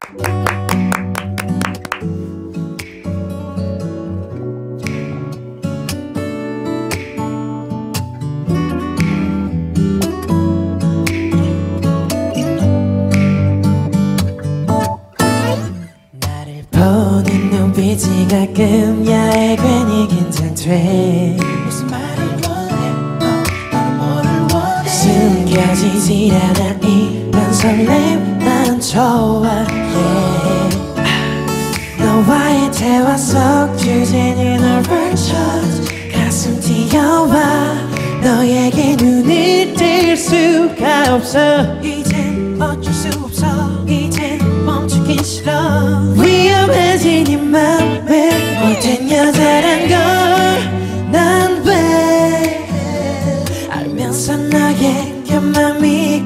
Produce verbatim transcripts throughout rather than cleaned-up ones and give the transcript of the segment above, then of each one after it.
보는 눈빛이 가끔 야해 괜히 긴장돼. 무슨 말을 원해? 어, 너는 뭐를 원해? 숨겨지지 않아 이런 설렘 난 좋아. yeah. 너와의 대화 속 주제는 얼굴처럼 가슴 뛰어와. 너에게 눈을 뜰 수가 없어. 이젠 어쩔 수 없어. 이젠 멈추긴 싫어. 위험해진 이 맘에 못된 여자란 걸 난 왜 알면서 너에게 맘이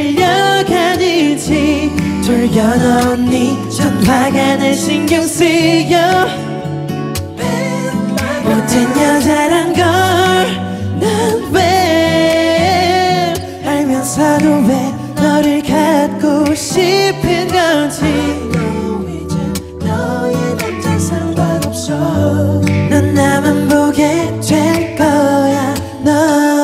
끌려가는지. 돌려놓은 네 전화가 날 신경 쓰여. 못된 여자란 걸 난 왜 알면서도 왜 너를 갖고 싶은 건지. 이제 너의 남자 상관없어. 넌 나만 보게 될 거야. 너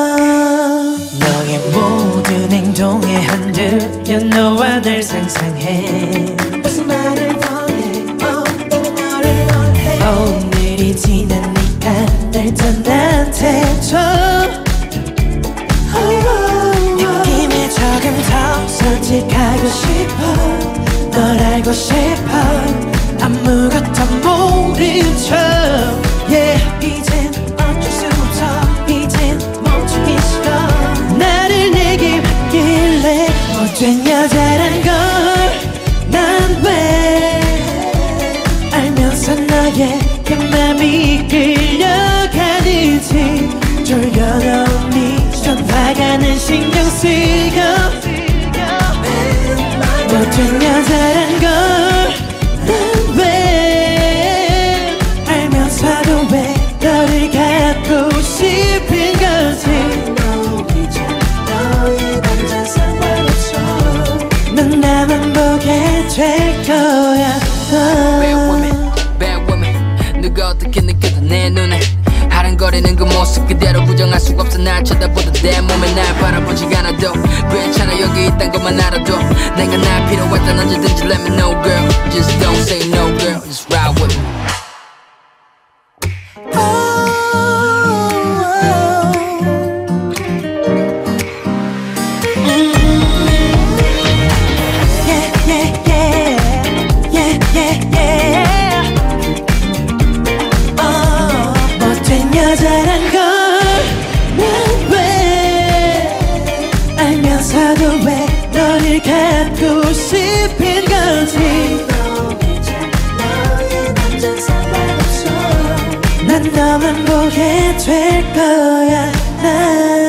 너의 모든 행동에 흔들려 너와 날 상상해. 무슨 말을 원해? 어, 나는 너를 원해. 오늘이 지나니까 날 떠나한테 줘. 느낌에 조금 더 솔직하고 싶어. 널 알고 싶어. 아무것도 모른 척. yeah. 이젠 어쩔 수 없어. 이젠 멈추기 싫어. 나를 내게 맡길래. 못된 여자란 걸 난 왜 알면서 너에게 맘이 끌려가는지. 돌려놓은 네 전화가 날 신경 쓰여. 못된 여자란 걸 난 왜 알면서도 왜 너를 갖고 싶은 건지. 이제 너의 남자 상관없어. 넌 나만 보게 될 거야. Bad woman, bad woman. 누가 어떻게 느껴도 내 눈에 아른거리는 그 모습 그대로 부정할 수가 없어. 날 쳐다보던 내 몸에 날 바라보지 않아도 괜찮아. 여기 있단 것만 알아도 내가 날 필요할 땐 언제든지 let me know girl. Just don't say no girl. Just ride with me. 여자란 걸 난 왜 알면서도 왜 너를 갖고 싶은 건지. 이제 너의 남자 상관없어. 난 너만 보게 될 거야. 난